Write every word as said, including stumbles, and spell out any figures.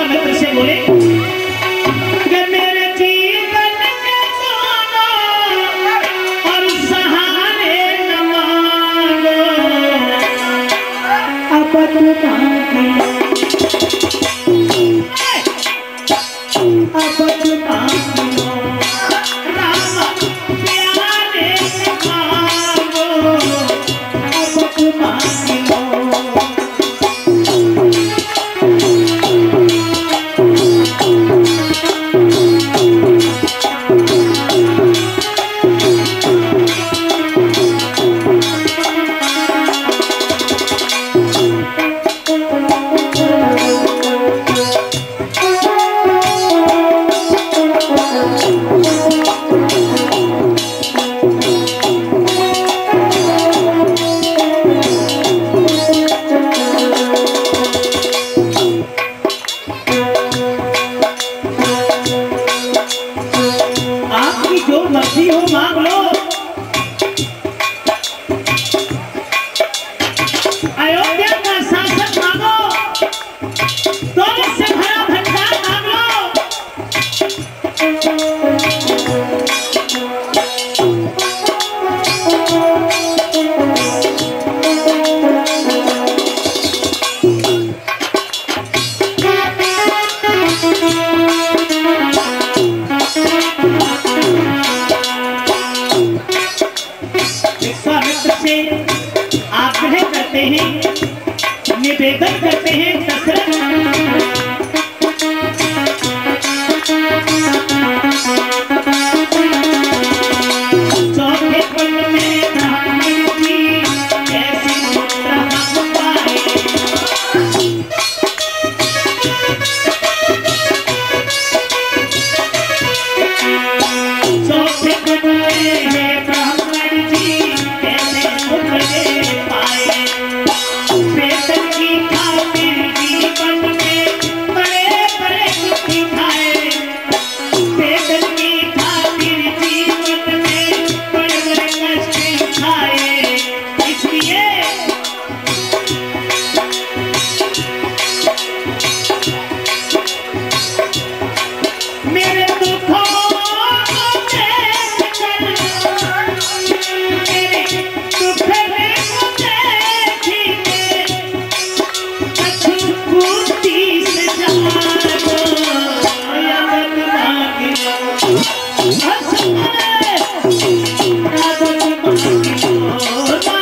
विश्वामित्र से बोले कि मेरे जीवन के सोना और सहारे न मांगो, अब तुम अब तुम राम प्यारे न मांगो, अब तुम मर्जी हो मांग लो। अयोध्या का शासक मांगो, दौलत से भरा भंडार मांग लो। आग्रह करते हैं, निवेदन करते हैं दशरथ चौथे पल में ब्राह्मण की ऐसी मुद्रा हम पाए। चौथे पल में ब्राह्मण जी कैसे मुद्रे पाए। वेतन की खातिर जीवन में बड़े बड़े दुख उठाए। वेतन की खातिर जीवन में बड़े बड़े कष्ट उठाए। इसलिए मेरे दुखों Oh,